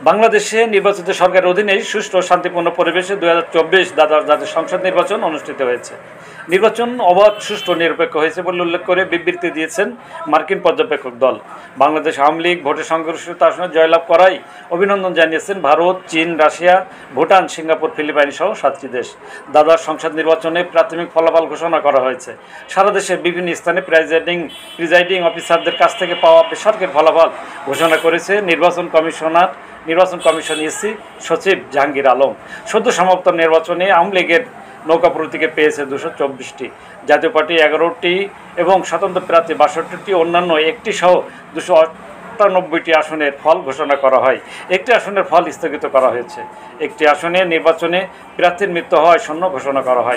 বাংলাদেশে নির্বাচিত সরকারের অধীনে সুষ্ঠু ও শান্তিপূর্ণ পরিবেশে 2024 দ্বাদশ জাতীয় সংসদ নির্বাচন অনুষ্ঠিত হয়েছে। নির্বাচন অবাধ, সুষ্ঠু, নিরপেক্ষ হয়েছে বলে উল্লেখ করে বিবৃতি দিয়েছেন মার্কিন পর্যবেক্ষক দল। বাংলাদেশ আওয়ামী লীগ ভোটে সংঘর্ষিত আসনে জয়লাভ করায় অভিনন্দন জানিয়েছেন ভারত, চীন, রাশিয়া, ভুটান, সিঙ্গাপুর, ফিলিপাইন সহ 7টি দেশ। দ্বাদশ সংসদ নির্বাচনে প্রাথমিক ফলাফল ঘোষণা করা হয়েছে। সারা দেশে বিভিন্ন স্থানে প্রিজাইডিং অফিসারদের কাছ থেকে পাওয়া বেসরকারি ফলাফল ঘোষণা করেছে নির্বাচন কমিশন ইসি সচিব জাহাঙ্গীর আলম। সদ্য সমাপ্ত নির্বাচনে আওয়ামী লীগের নৌকা প্রতীকে পেয়েছে 224টি, জাতীয় পার্টি 11টি এবং স্বতন্ত্র প্রার্থী 62টি, অন্যান্য একটি সহ 298টি আসনের ফল ঘোষণা করা হয়। একটি আসনের ফল স্থগিত করা হয়েছে। একটি আসনে নির্বাচনে প্রার্থীর মৃত্যু হওয়ায় শূন্য ঘোষণা করা হয়।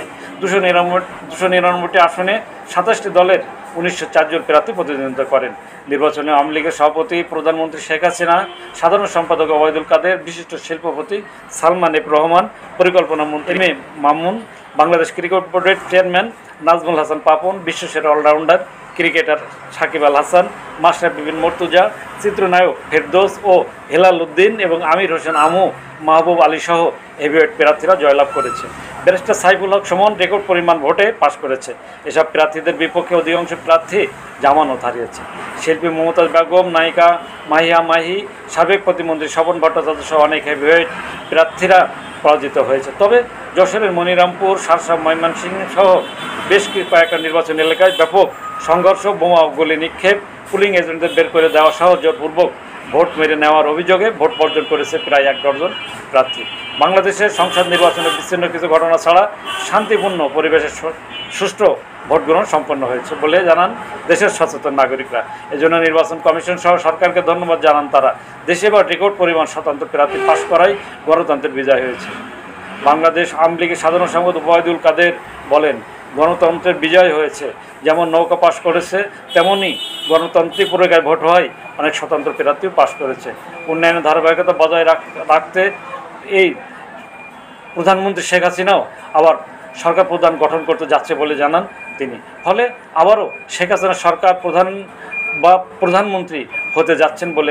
299টি আসনে 27টি দলের 1904 জন প্রার্থী প্রতিদ্বন্দ্বিতা করেন। নির্বাচনে আওয়ামী লীগের সভাপতি প্রধানমন্ত্রী শেখ হাসিনা, সাধারণ সম্পাদক ওবায়দুল কাদের, বিশিষ্ট শিল্পপতি সালমান এফ রহমান, পরিকল্পনা মন্ত্রী M A Mamun, Bangladesh cricket বোর্ডের চেয়ারম্যান নাজমুল হাসান পাপন, বিশ্বসেরা অলরাউন্ডার ক্রিকেটার সাকিব আল হাসান, মাশরাফি বিন মর্তুজা, চিত্রনায়ক ফেরদৌস ও হেলাল উদ্দিন এবং আমির হোসেন আমু, মাহবুব আলী সহ হেভিওয়েট প্রার্থীরা জয়লাভ করেছে। ব্যারিস্টার সাইফুল হক সুমন রেকর্ড পরিমাণ ভোটে পাশ করেছে। এসব প্রার্থীদের বিপক্ষে অধিকাংশ প্রার্থী জামানত হারিয়েছে। শিল্পী মমতাজ বেগম, নায়িকা মাহিয়া মাহি, সাবেক প্রতিমন্ত্রী স্বপন ভট্টাচার্য সহ অনেক হেভিওয়েট প্রার্থীরা পরাজিত হয়েছে। তবে যশোরের মনিরামপুর, শার্শা, ময়মনসিংহ সহ বেশ কয়েকটা নির্বাচন এলাকায় ব্যাপক সংঘর্ষ, বোমা, গুলি নিক্ষেপ, পুলিং এজেন্টদের বের করে দেওয়া সহ জোরপূর্বক ভোট মেরে নেওয়ার অভিযোগে ভোট বর্জন করেছে প্রায় 1 ডজন প্রার্থী। বাংলাদেশের সংসদ নির্বাচনে বিচ্ছিন্ন কিছু ঘটনা ছাড়া শান্তিপূর্ণ পরিবেশে সুষ্ঠু ভোট গ্রহণ সম্পন্ন হয়েছে বলে জানান দেশের সচেতন নাগরিকরা। এজন্য নির্বাচন কমিশন সহ সরকারকে ধন্যবাদ জানান তারা। দেশে এবার রেকর্ড পরিমাণ স্বতন্ত্র প্রার্থী পাশ করায় গণতন্ত্রের বিজয় হয়েছে। বাংলাদেশ আওয়ামী লীগের সাধারণ সম্পাদক ওবায়দুল কাদের বলেন, গণতন্ত্রের বিজয় হয়েছে। যেমন নৌকা পাশ করেছে, তেমনই গণতান্ত্রিক প্রক্রিয়ায় ভোট হয় অনেক স্বতন্ত্র প্রার্থীও পাশ করেছে। উন্নয়নের ধারাবাহিকতা বজায় রাখতে এই প্রধানমন্ত্রী শেখ হাসিনাও আবার সরকার প্রধান গঠন করতে যাচ্ছে বলে জানান তিনি। ফলে আবারও শেখ হাসিনা সরকার প্রধান বা প্রধানমন্ত্রী হতে যাচ্ছেন বলে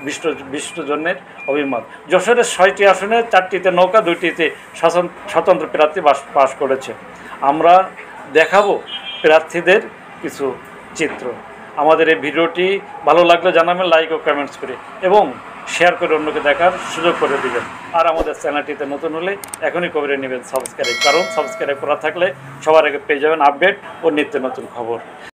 বিশ্বজনের অভিমত। যশোরের 6টি আসনে 4টিতে নৌকা, 2টিতে স্বতন্ত্র প্রার্থী পাশ করেছে। আমরা দেখাবো প্রার্থীদের কিছু চিত্র। আমাদের এই ভিডিওটি ভালো লাগলে জানাবেন লাইক ও কমেন্টস করে এবং শেয়ার করে অন্যকে দেখার সুযোগ করে দিবেন। আর আমাদের চ্যানেলটিতে নতুন হলে এখনই করে নেবেন সাবস্ক্রাইব, কারণ সাবস্ক্রাইব করা থাকলে সবার আগে পেয়ে যাবেন আপডেট ও নিত্য নতুন খবর।